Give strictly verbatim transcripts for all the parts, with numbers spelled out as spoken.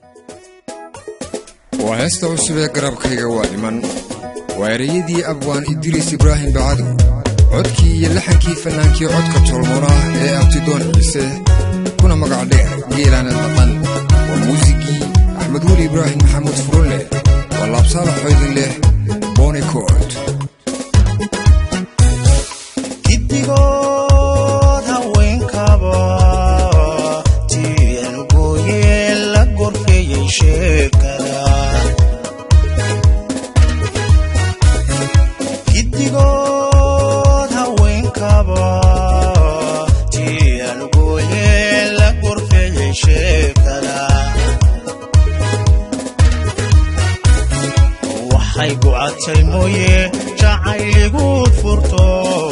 وهستا عصبة قرب كيغا وادمان ويريدي أبوان إدريس إبراهيم بعدو عدكي يلحنكي فنانكي عدك تولموراه إيه أبتدون عيسى كنا مقعدين جيلان البطن وموسيقي أحمد ولي إبراهيم محمود فرولي والله بصالح حيد الله بوني كورد haygu atay mooye jacayligu furto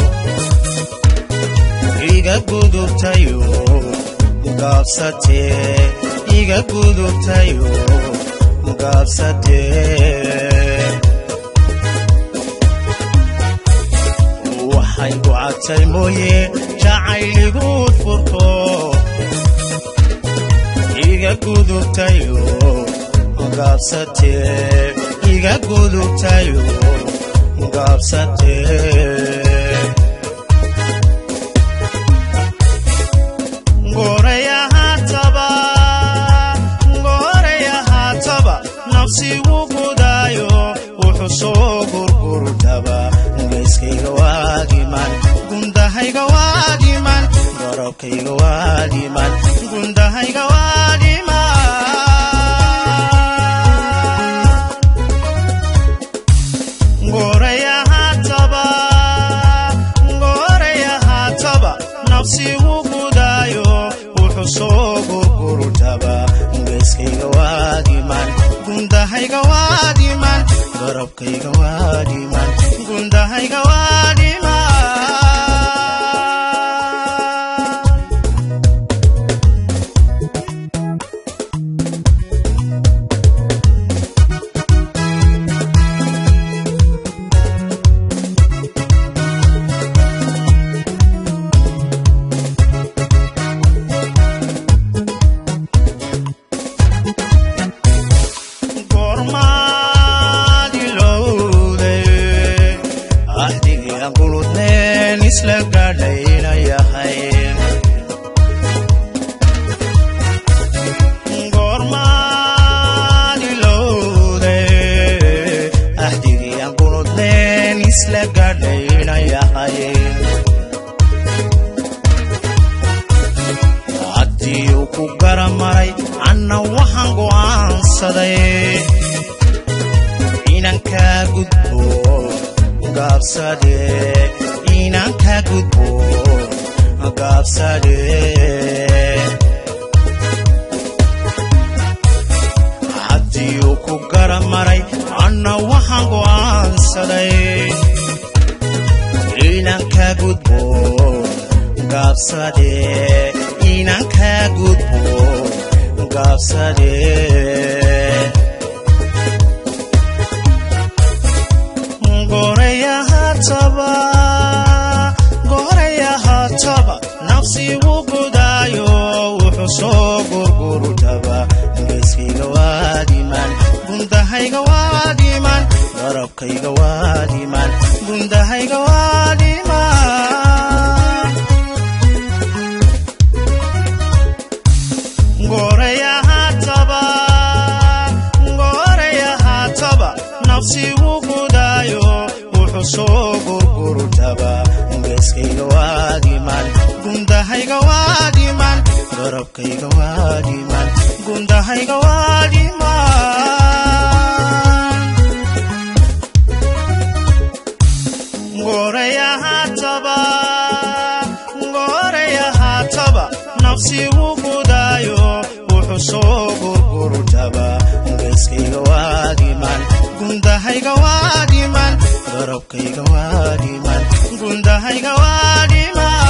iga gudubtayo mugabsate iga gudubtayo mugabsate haygu atay mooye jacayligu furto iga gudubtayo mugabsate iga gudubtayo mugabsate ngoreya hataba ngoreya hataba nafsi wugudayo wuxuso gurgurdaba ngeyskayga waadiman gundahayga waadiman garabkayga waadiman gundahayga waadiman nafsi wugudayo wuxuso gurgurdaba ngeyskayga waadiman gundahayga waadiman garabkayga waadiman gundahayga waadiman hadii ku garamaray anna waxaan go'aansaday inaan ka gudbo gaabsade inaan ka gudbo gaabsade hadii ku garamaray anna waxaan go'aansaday inaan ka gudbo gaabsade inaan ka gudbo gaabsade ngoreya hataba ngoreya hataba nafsi wugudayo wuxuso gurgurdaba ngeyskayga waadiman gundahayga waadiman garabkayga waadiman gundahayga waadiman ngoreya hataba ngoreya hataba nafsi wugudayo wuxuso gurgurdaba ngeyskayga waadiman gundahayga waadiman garabkayga waadiman gundahayga waadiman ngoreya hataba ngoreya hataba nafsi wugudayo wuxuso gurgurdaba ngeyskayga waadiman gundahayga waadiman garabkayga waadiman gundahayga waadiman